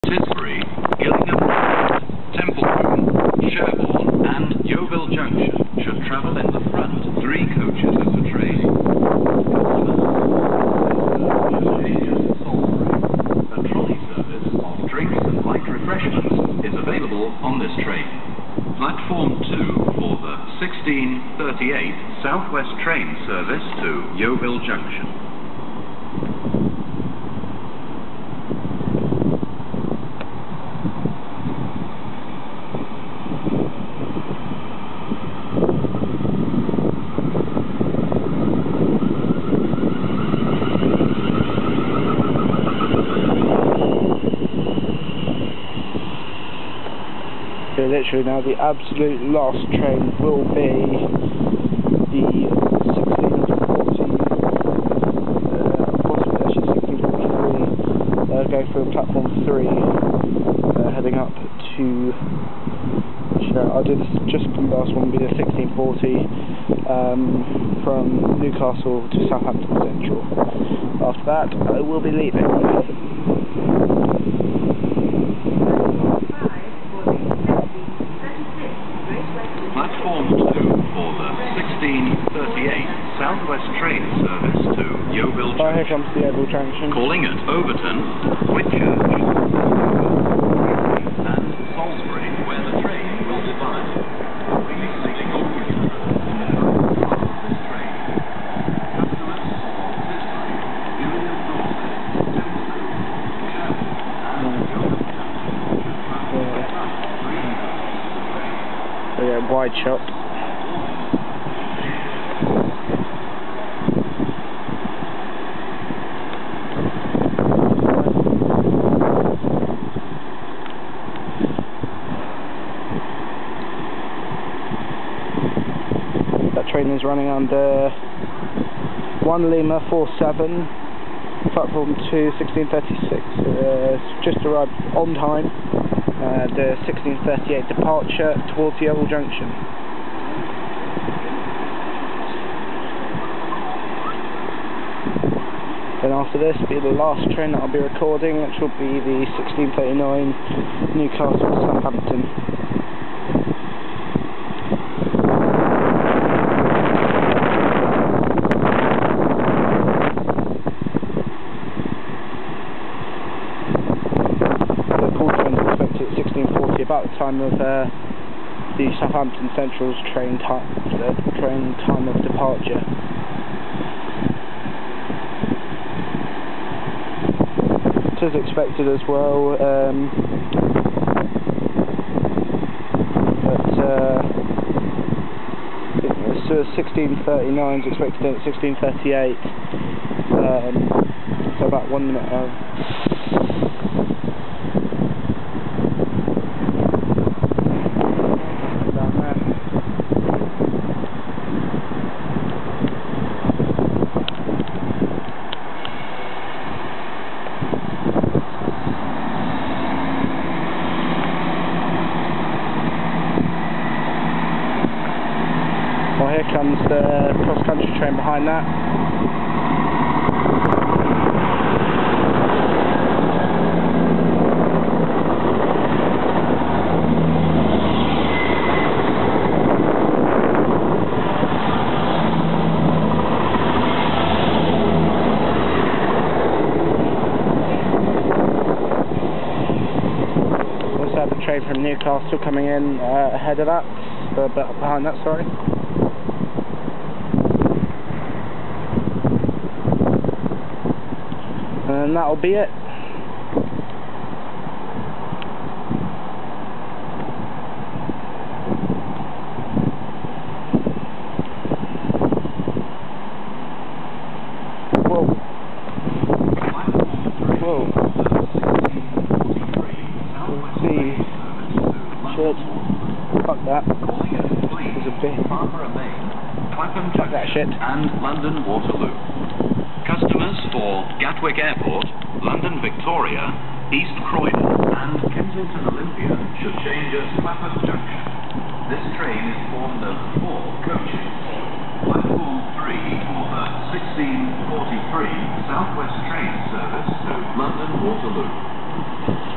Tisbury, Gillingham Road, Templecoombe, Sherborne and Yeovil Junction should travel in the front 3 coaches of the train. A trolley service of drinks and light refreshments is available on this train. Platform 2 for the 16:38 South West train service to Yeovil Junction. So literally now the absolute last train will be the 1643, going through platform 3, heading up to, I'll do this, just the last one will be the 1640 from Newcastle to Southampton Central. After that I will be leaving. Platform 2 for the 16:38 South West train service to Yeovil Junction. Oh, here comes the Yeovil Junction. Calling at Overton, Whitchurch, and Salisbury, where the train will divide. Releasing Overton. This train. Customers for Tisbury, Gillingham Road, Templecoombe, So yeah, wide shot. That train is running under 1 Lima 47, platform 2, 1636. It's just arrived on time. The 1638 departure towards Yeovil Junction. Then after this will be the last train that I'll be recording, which will be the 1639 Newcastle to Southampton. About the time of the Southampton Central's train time of departure. As expected as well, so 1639 is expected at 1638, so about 1 minute. Well, here comes the cross-country train behind that. We also have the train from Newcastle coming in ahead of that, behind that, sorry. And that'll be it. Whoa. Whoa. Let's see. Shit. Fuck that. There's a bit. Fuck that shit. And London Waterloo. Customers for Gatwick Airport, London Victoria, East Croydon and Kensington Olympia should change at Clapham Junction. This train is formed of 4 coaches. Platform 3 for the 16:43 South West train service to London Waterloo.